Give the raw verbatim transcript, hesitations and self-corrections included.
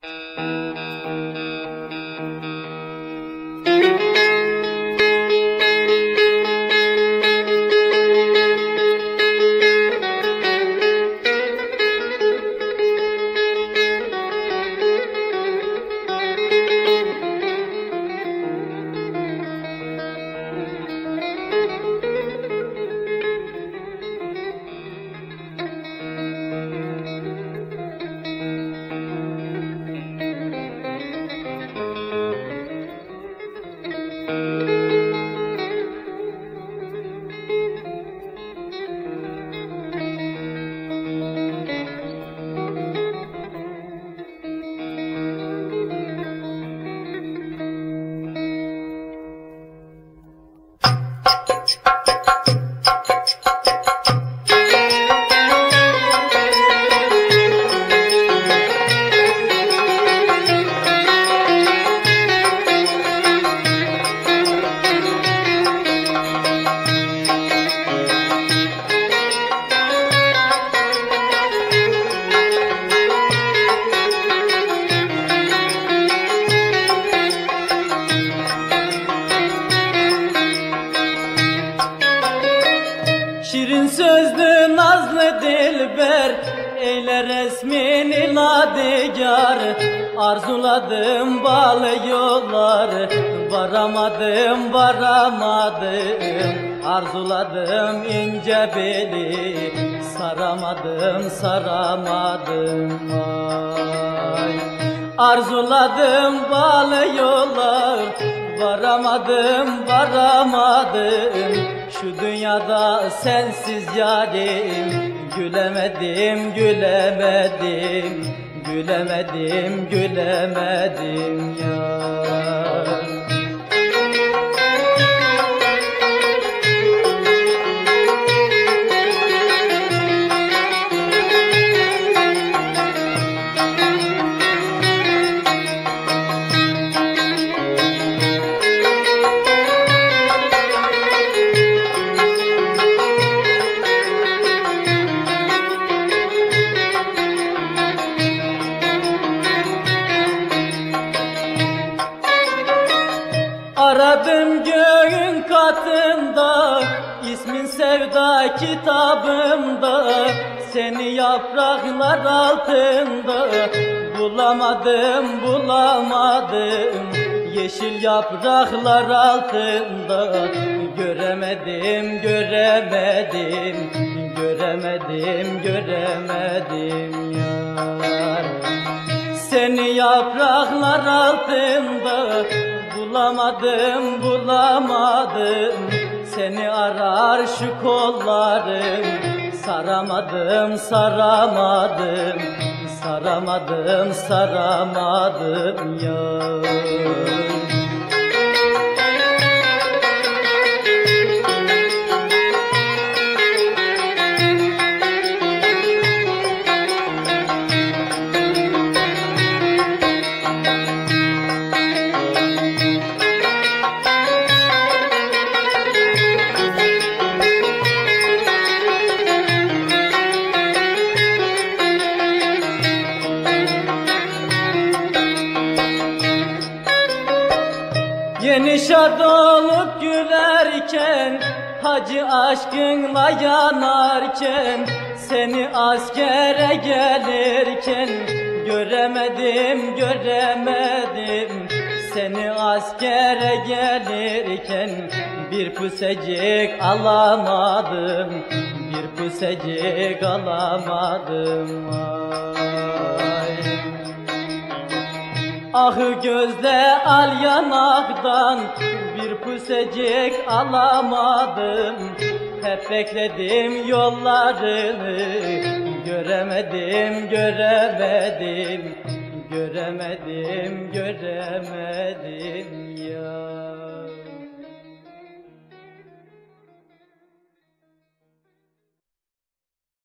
Şirin sözlü nazlı dilber, eyle resmini ladigar. Arzuladım bal yollar, varamadım varamadım. Arzuladım ince beli, saramadım saramadım ay. Arzuladım bal yollar, varamadım varamadım. Şu dünyada sensiz yarim, gülemedim gülemedim, gülemedim gülemedim yar. Aradım göğün katında, ismin sevda kitabımda. Seni yapraklar altında, bulamadım bulamadım. Yeşil yapraklar altında, göremedim göremedim, göremedim göremedim yar. Seni yapraklar altında, bulamadım bulamadım. Seni arar şu kollarım, saramadım saramadım, saramadım saramadım yar. Yeni şad olup gülerken, hacı aşkınla yanarken, seni askere gelirken, göremedim göremedim. Seni askere gelirken, bir pusecik alamadım, bir pusecik alamadım ay. Ah gözde al yanaktan, bir pusecik alamadım. Hep bekledim yollarını, göremedim göremedim, göremedim göremedim ya.